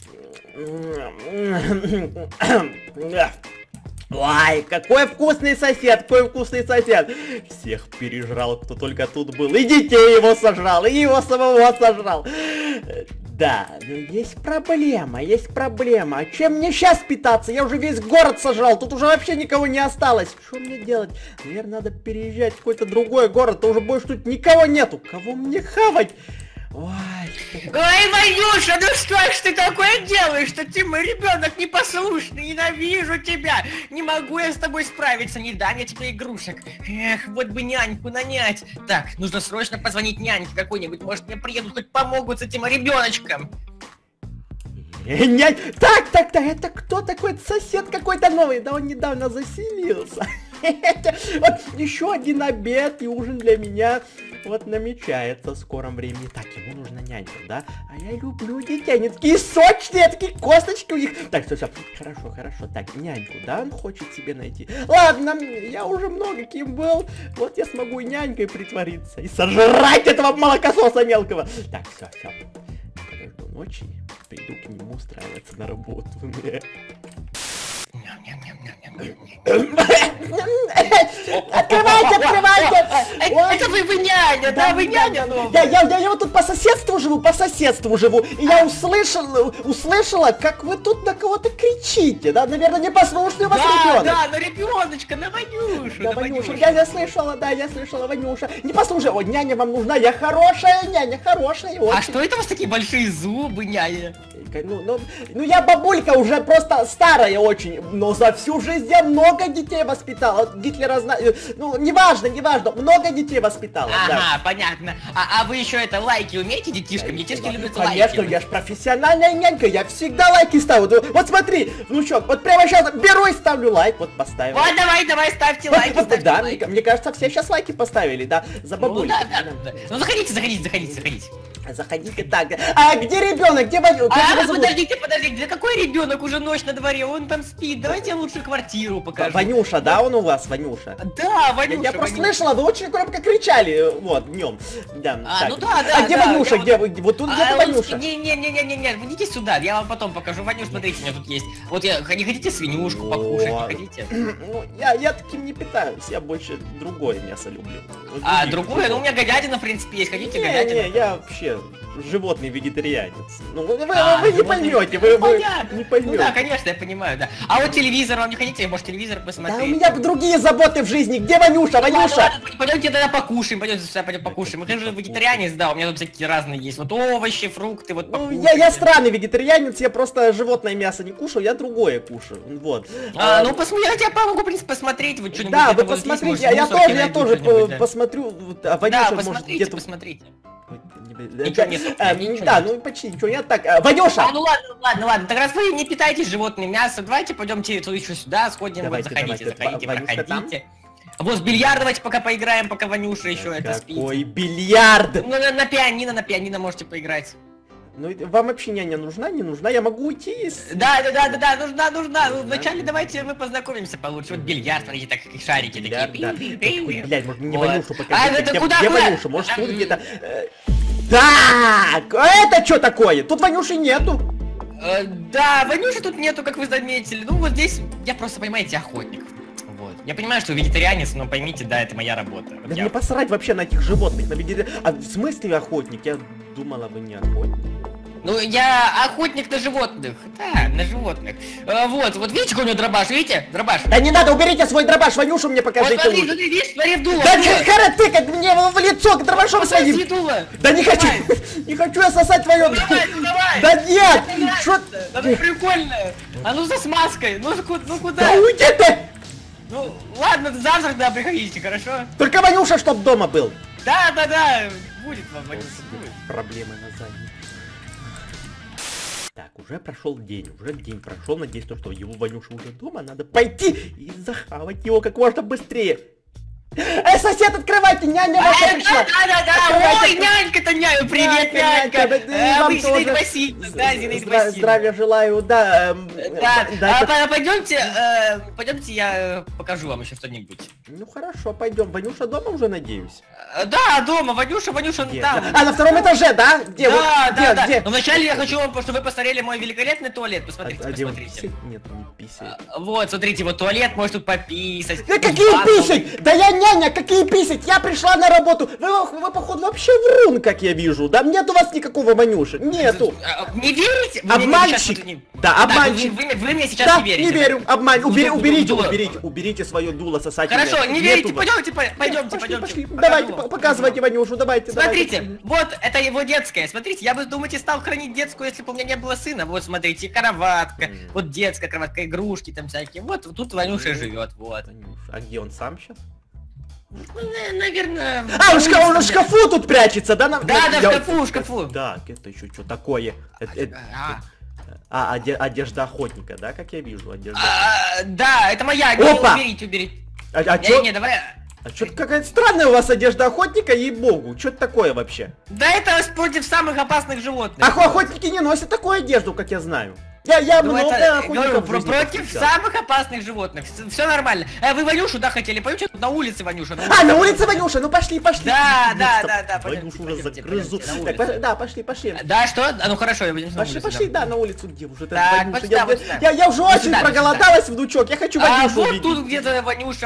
Ой, какой вкусный сосед, какой вкусный сосед. Всех пережрал, кто только тут был. И детей его сожрал, и его самого сожрал. Да, но есть проблема, есть проблема. А чем мне сейчас питаться? Я уже весь город сожрал, тут уже вообще никого не осталось. Что мне делать? Наверное, надо переезжать в какой-то другой город, то уже больше тут никого нету. Кого мне хавать? Ой, Ванюша, ну что ж ты такое делаешь, что ты мой ребенок непослушный, ненавижу тебя, не могу я с тобой справиться, не дам я тебе игрушек. Эх, вот бы няньку нанять. Так, нужно срочно позвонить няньке какой-нибудь, может мне приедут, хоть помогут с этим ребеночком. Нянь, так, это кто такой? Сосед какой-то новый, да он недавно заселился. Вот еще один обед и ужин для меня вот намечается в скором времени. Так, ему нужна нянька, да? А я люблю детей, они такие сочные, такие косточки у них. Так, все, хорошо. Так, няньку, да, он хочет себе найти. Ладно, я уже много кем был. Вот я смогу и нянькой притвориться и сожрать этого молокососа мелкого. Так, все. Подожду ночи, приду к нему устраиваться на работу. Открывайте! Это вы няня, да, вы няня новая. Я вот тут по соседству живу, и я услышала, как вы тут на кого-то кричите, да, наверное, непослушный у вас ребенок. Да, на ребеночка, на Ванюшу. Да, Ванюша, я слышала, Ванюша. Не послушай, о, няня вам нужна, я хорошая няня, хорошая. А что это у вас такие большие зубы, няня? Ну я бабулька уже просто старая очень, но за всю жизнь я много детей воспитала. Гитлера знаю, ну неважно, много детей воспитала. Ага, да. Понятно. А вы еще это лайки умеете детишкам? Детишки любят лайки. Конечно, я ж профессиональная нянька, я всегда лайки ставлю. Вот смотри, внучок, вот прямо сейчас беру и ставлю лайк, вот поставил. Вот давай, ставьте лайки. Да, мне кажется, все сейчас лайки поставили, да, за бабулю. Да. Ну заходите. Заходите так. А где ребенок? Где Ванюша? Подождите, да какой ребенок? Уже ночь на дворе, он там спит. Давайте я лучше квартиру покажу. Ванюша, да, он у вас, Ванюша? Да, Ванюша. Я просто слышала, вы очень громко кричали, вот, днем. Да, ну да. А где Ванюша? Где вы? Вот тут где-то Ванюша. Не, вы идите сюда, я вам потом покажу. Ванюш, смотрите, у меня тут есть. Вот не хотите свинюшку покушать, не хотите? Ну, я таким не питаюсь, я больше другое мясо люблю. А, другое? Ну, у меня говядина, в принципе, есть. Хотите говядину? Не, я вообще животный вегетарианец. Ну, вы не поймете, вы не поймете. Ну да, конечно, я понимаю, да. А вот телевизор вам не хотите? Может, телевизор посмотреть? Да у меня другие заботы в жизни. Где Ванюша? Пойдемте тогда покушаем, пойдем покушаем. Мы же вегетарианец, да, у меня тут всякие разные есть. Вот овощи, фрукты, вот покушаем. Я странный вегетарианец, я просто животное мясо не кушаю, я другое кушаю. Вот. Ну посмотри, я тебе помогу, в принципе, посмотреть вот что-нибудь. Да, вы посмотрите, я тоже посмотрю. Да, посмотрите. Да, ну почти ничего нет. Так, Ванюша! Ну ладно, так раз вы не питаете животное мясо, давайте пойдемте еще сюда, сходим, вот заходите, проходите. Вот в бильярд давайте пока поиграем, пока Ванюша еще это спит. Какой бильярд? Ну на пианино можете поиграть. Ну вам вообще няня нужна, не нужна? Я могу уйти из... Да, нужна. Вначале давайте мы познакомимся получше. Вот бильярд, смотрите, так как шарики такие. Блядь, может мне Ванюшу покажите? А это куда? Где Ванюша? Может тут где-то... Так, это что такое? Тут Ванюши нету. Да, Ванюши тут нету, как вы заметили. Ну вот здесь, я просто, понимаете, охотник. Вот. Я понимаю, что вы вегетарианец, но поймите, да, это моя работа. Да мне посрать вообще на этих животных, на А в смысле охотник? Я думала, вы не охотник. Ну, я охотник на животных. Да, на животных. Вот видите, какой у него дробаш, видите? Дробаш. Да не надо, уберите свой дробаш, Ванюшу мне покажите. Вот смотри, видишь, смотри, в дуло. Да не тыкать мне в лицо к дробашом своим. Да не хочу, не хочу я сосать твое. Давай. Да нет. Что? Это прикольно. А ну за смазкой, ну куда? Да уйди ты. Ну, ладно, завтра тогда приходите, хорошо? Только Ванюша, чтоб дома был. Да, будет вам, Ванюша, будет. Проблемы на заднем. Так, уже прошел день, прошел, надеюсь, что его Ванюша уже дома, надо пойти и захавать его как можно быстрее. Сосед, открывайте, няня ваша пришла. Да. Ой, нянька-то, няня, привет, нянька. Вы Зинаида тоже. Васильевна, да, Зинаида Васильевна. Здравия желаю, да. Да, пойдемте, я покажу вам еще что-нибудь. Ну хорошо, пойдем. Ванюша дома уже, надеюсь? Да, дома, Ванюша там. А, на втором этаже, да? Где? Да. Где? Но вначале я хочу вам, чтобы вы посмотрели мой великолепный туалет. Посмотрите. Нет, не писай. Вот, смотрите, вот туалет, может тут пописать. Да какие писать? Да я няня, какие писать? Я пришла на работу. Вы походу вообще врун, как я вижу. Да нет у вас никакого Ванюши. Нету. Не верите? Обманщик. Да, обманщик. Вы мне сейчас не верите. Не верю. Обман. Уберите свое дуло сосать. Хорошо, не верите. Пойдемте. Пошли. Давайте, показывайте Ванюшу, давайте. Смотрите, вот это его детская. Смотрите, я бы, думаете, стал хранить детскую, если бы у меня не было сына. Вот, смотрите, кроватка, вот детская кроватка, игрушки там всякие. Вот тут Ванюша живет, вот. А где он сам сейчас? Наверное... А, он в шкафу тут прячется, да? Да, в шкафу. Да, это еще что такое? Одежда охотника, да, как я вижу? Да, это моя, уберите. Не, давай... А что-то какая-то странная у вас одежда охотника, ей-богу. Что-то такое вообще? Да это против самых опасных животных. Охотники не носят такую одежду, как я знаю. Я много охотников против самых опасных животных. Все нормально. Вы Ванюшу, да, хотели? Пойдемте на улице Ванюша. На улице Ванюша, ну пошли. Да. Ванюшу уже загрызу. Да, пошли. Да, что? Ну хорошо, я будем на улице. Пошли, да, на улицу, где уже так, я уже очень проголодалась, внучок, я хочу Ванюшу увидеть. Вот тут где-то Ванюша.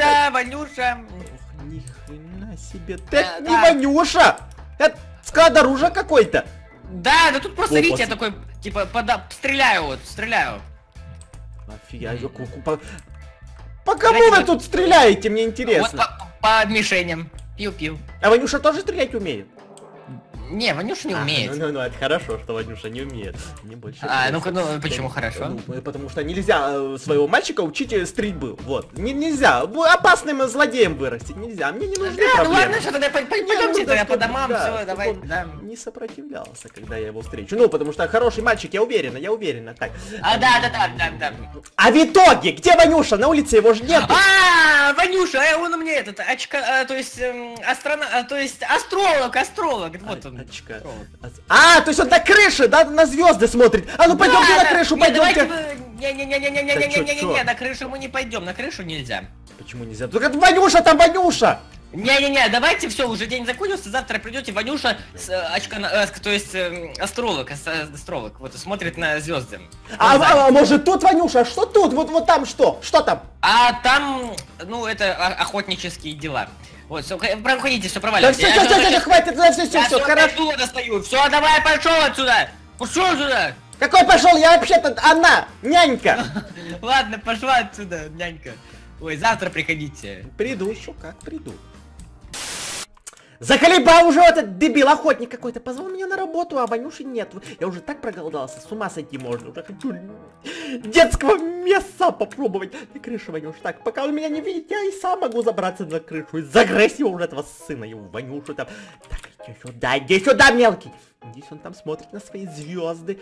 Ни хрена себе, это не Ванюша! Это складоружа какой-то. Да тут просто, видите, я такой, типа, стреляю. Офигеть, по кому вы тут стреляете, мне интересно? Вот по мишеням. Пил. А Ванюша тоже стрелять умеет? Не, Ванюша не умеет. Ну, это хорошо, что Ванюша не умеет. Мне больше почему хорошо? Потому что нельзя своего мальчика учить стрельбы. Вот. Нельзя. Опасным злодеем вырастить нельзя. Мне не нужны проблемы. Ну ладно, что тогда пойдемте тогда по домам, все, давай. Не сопротивлялся, когда я его встречу. Ну, потому что хороший мальчик, я уверена. Так. Да. А в итоге, где Ванюша? На улице его же нет. Ванюша, он у меня этот, то есть астролог, вот он. То есть он на крыше, да, на звезды смотрит. А ну пойдемте на крышу, пойдемте. Не, на крышу мы не пойдем, на крышу нельзя. Почему нельзя? Только Ванюша, там Ванюша! Не, давайте все, уже день закончился, завтра придете, Ванюша, то есть астролог, вот, смотрит на звезды. Может тут Ванюша, а что тут? Вот там что? Что там? А там, ну, это охотнические дела. Вот, все, проходите, все проваливайте. Да, все, хватит, все, хорошо. Достаю. Все, давай, пошел отсюда. Какой пошел? Я вообще-то она, нянька. Ладно, пошла отсюда, нянька. Ой, завтра приходите. Приду, еще как приду. Заколебал уже этот дебил, охотник какой-то. Позвал меня на работу, а Ванюши нет. Я уже так проголодался, с ума сойти можно. Уже хочу детского мяса попробовать. На крыше, Ванюш. Так, пока он меня не видит, я и сам могу забраться на крышу. И загрызть его уже, этого сына, его Ванюшу там. Так, иди сюда, мелкий. Здесь он там смотрит на свои звезды.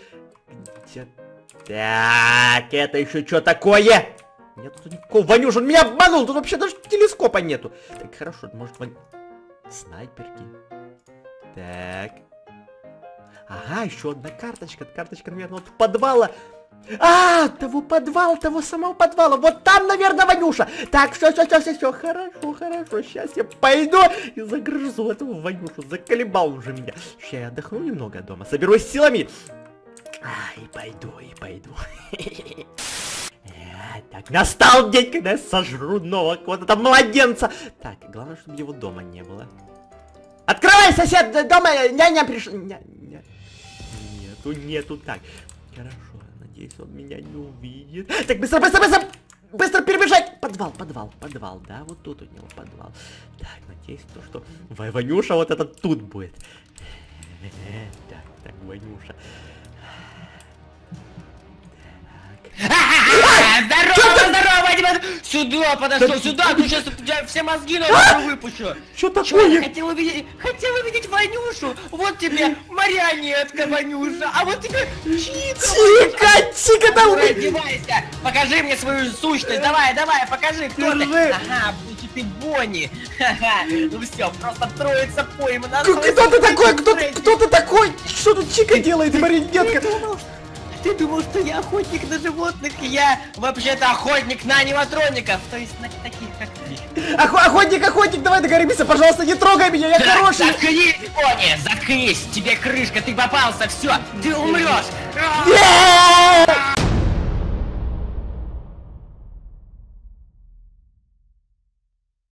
Так, это еще что такое? Нет тут никакого Ванюша, он меня обманул. Тут вообще даже телескопа нету. Так, хорошо, может снайперки. Так. Ага, еще одна карточка. Карточка, наверное, вот подвала. Того самого подвала. Вот там, наверное, Ванюша. Так, все. Хорошо. Сейчас я пойду и загрызу этого Ванюшу. Заколебал уже меня. Сейчас я отдохну немного дома. Соберусь силами. И пойду. Так, настал день, когда я сожру нового какого-то младенца. Так, главное, чтобы его дома не было. Открывай, сосед, дома няня пришла. Нету, так. Хорошо, надеюсь, он меня не увидит. Так, быстро перебежать. Подвал, да, вот тут у него подвал. Так, надеюсь, что Ванюша вот этот тут будет. Так, Ванюша. Здорово, Нет, сюда подошел, сюда, ну сейчас у тебя все мозги на выпущу. Что Чё, такое? я хотел увидеть Ванюшу. Вот тебе марионетка, Ванюша, а вот тебе Чика. Чика, да убей! Раздевайся, покажи мне свою сущность, давай, покажи, кто ты. Ага, ты Бонни. Ха-ха, ну все, просто троица поймана. Кто ты такой? Кто ты такой? Что тут Чика делает, марионетка? Ты думал, что я охотник на животных? Я вообще-то охотник на аниматроников, то есть на таких, как ты. Охотник, давай договоримся, пожалуйста, не трогай меня, я хороший. Заткнись, Бонни, заткнись, тебе крышка, ты попался, все, ты умрешь.